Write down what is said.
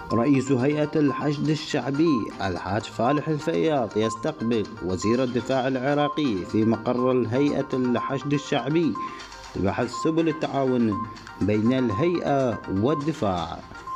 رئيس هيئة الحشد الشعبي الحاج فالح الفياض يستقبل وزير الدفاع العراقي في مقر الهيئة الحشد الشعبي لبحث سبل التعاون بين الهيئة والدفاع.